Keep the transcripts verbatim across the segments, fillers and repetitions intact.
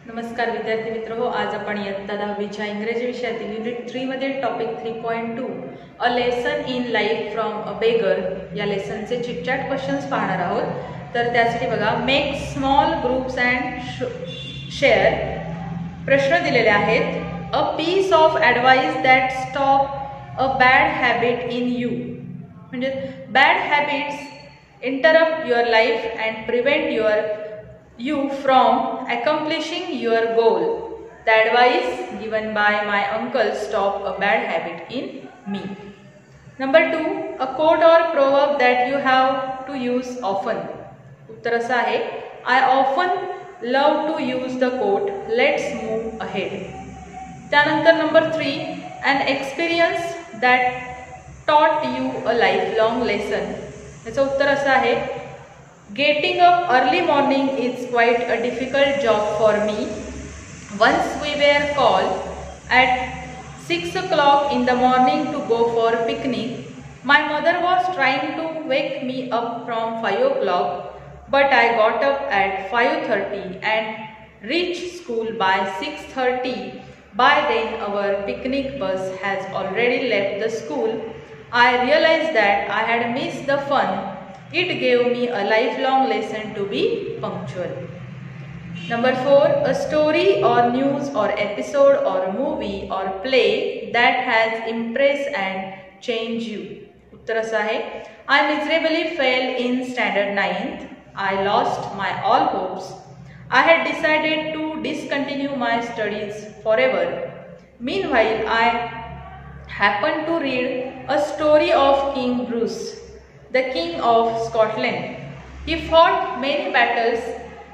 नमस्कार विद्यार्थी मित्र हो, आज आपण इयत्ता दहावीच्या इंग्रजी विषयातील युनिट थ्री मधील topic three point two a lesson in life from a beggar या लेसनचे चिटचॅट क्वेश्चन्स पाहणार आहोत। तर त्यासाठी बघा, make small groups and share प्रश्न दिलेले आहेत। A piece of advice that stop a bad habit in you, म्हणजे bad habits interrupt your life and prevent your you from accomplishing your goal. The advice given by my uncle stop a bad habit in me. Number two, a quote or proverb that you have to use often. उत्तर असं आहे, I often love to use the quote, let's move ahead. त्यानंतर number three, an experience that taught you a lifelong lesson. याचं उत्तर असं आहे, Getting up early morning is quite a difficult job for me. Once we were called at six o'clock in the morning to go for picnic. My mother was trying to wake me up from five o'clock, but I got up at five thirty and reached school by six thirty. By then our picnic bus has already left the school. I realized that I had missed the fun. It gave me a lifelong lesson to be punctual. Number four, a story or news or episode or movie or play that has impressed and changed you. उत्तर असं आहे, I miserably failed in standard ninth. I lost my all hopes. I had decided to discontinue my studies forever. Meanwhile, I happened to read a story of King Bruce, the King of Scotland. He fought many battles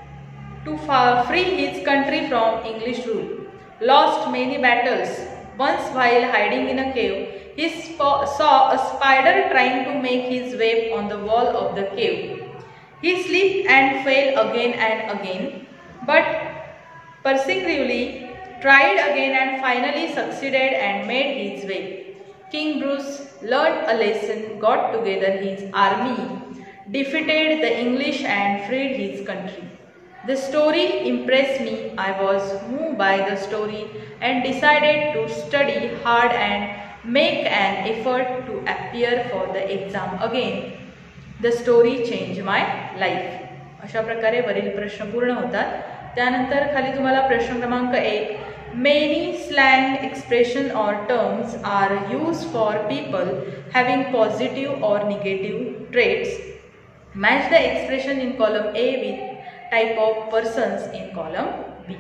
to free his country from English rule, lost many battles. Once while hiding in a cave, he saw a spider trying to make his web on the wall of the cave. He slipped and fell again and again, but perseveringly tried again and finally succeeded and made his web. King Bruce learned a lesson, got together his army, defeated the English and freed his country. The story impressed me. I was moved by the story and decided to study hard and make an effort to appear for the exam again. The story changed my life. अशा प्रकारे वरील प्रश्न पूर्ण होतात। त्यानंतर खाली तुम्हाला प्रश्न क्रमांक एक, Many slang expression or terms are used for people having positive or negative traits. Match the expression in column A with type of persons in column B.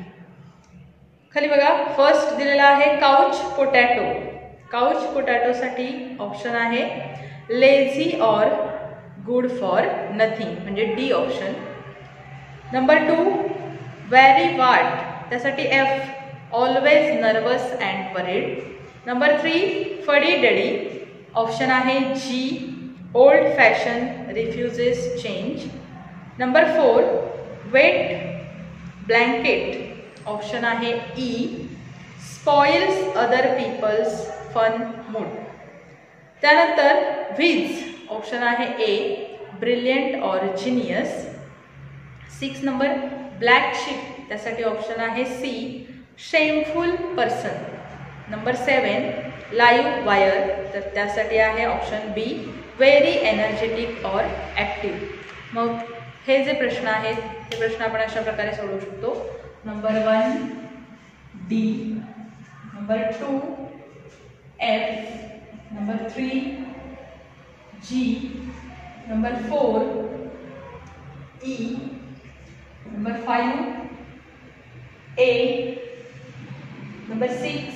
खाली बघा, फर्स्ट दिलेला आहे काउच पोटॅटो. काउच पोटॅटो साठी option आहे lazy और good for nothing, म्हणजे D option. Number two, worry wart, त्यासाठी F, always nervous and worried. Number three, fuddy duddy, option आहे G, old fashion, refuses change. Number four, wet blanket, option आहे E, spoils other peoples fun mood. त्यानंतर whiz, option आहे A, brilliant और genius. Six number, black sheep, त्यासाठी option आहे C, shameful person. Number seven, live wire, तर त्यासाठी आहे option B, very energetic और ॲक्टिव्ह. मग हे जे प्रश्न आहेत ते प्रश्न आपण अशा प्रकारे सोडवू शकतो. Number one D, number two F, number three G, number four E, number five A, number six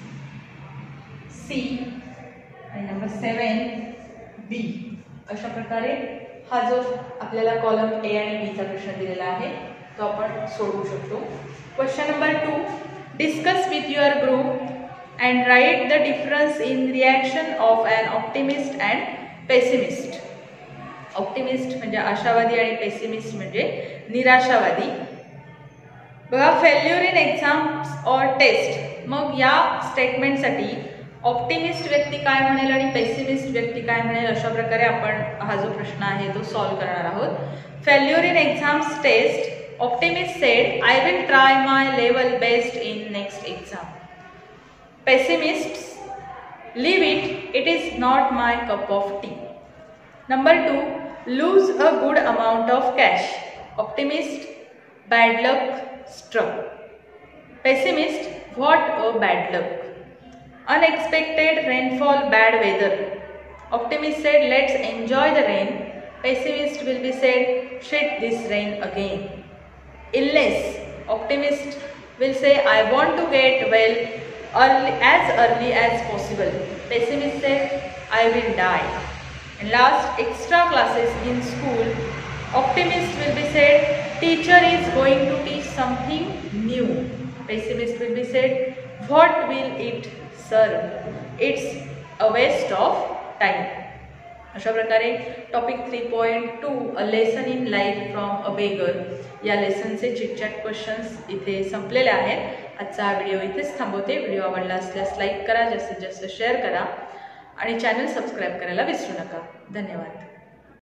C आणि नंबर सेवन बी. अशा प्रकारे हा जो आपल्याला कॉलम ए आणि बीचा प्रश्न दिलेला आहे तो आपण सोडवू शकतो. Question number two, discuss with your group and write the difference in reaction of an optimist and pessimist. Optimist म्हणजे आशावादी आणि पेसिमिस्ट म्हणजे निराशावादी. बघा, फेल्युअर इन एक्झाम्स और टेस्ट. मग या स्टेटमेंटसाठी ऑप्टिमिस्ट व्यक्ती काय म्हणेल आणि पेसिमिस्ट व्यक्ती काय म्हणेल अशा प्रकारे आपण हा जो प्रश्न आहे तो सॉल्व्ह करणार आहोत. Failure in exams test Optimist said, I will try my level best in next exam. Pessimists, leave it, it is not my cup of tea. Number two, lose a good amount of cash. Optimist, bad luck struck. Pessimist, what a bad luck. Unexpected rainfall, bad weather. Optimist said, let's enjoy the rain. Pessimist will be said, shit, this rain again. Illness. Optimist will say, I want to get well early, as early as possible. Pessimist said, I will die. And last, extra classes in school. Optimist will be said, teacher is going to teach something new. Pessimist will be said, what will it serve? It's a waste of time. अशा प्रकारे topic three point two a lesson in life from a beggar या लेसनचे chitchat questions इथे संपलेले आहेत. आजचा हा video इथेच थांबवते. व्हिडिओ आवडला असल्यास लाईक करा, जास्तीत जास्त शेअर करा आणि चॅनल सबस्क्राईब करायला विसरू नका. धन्यवाद.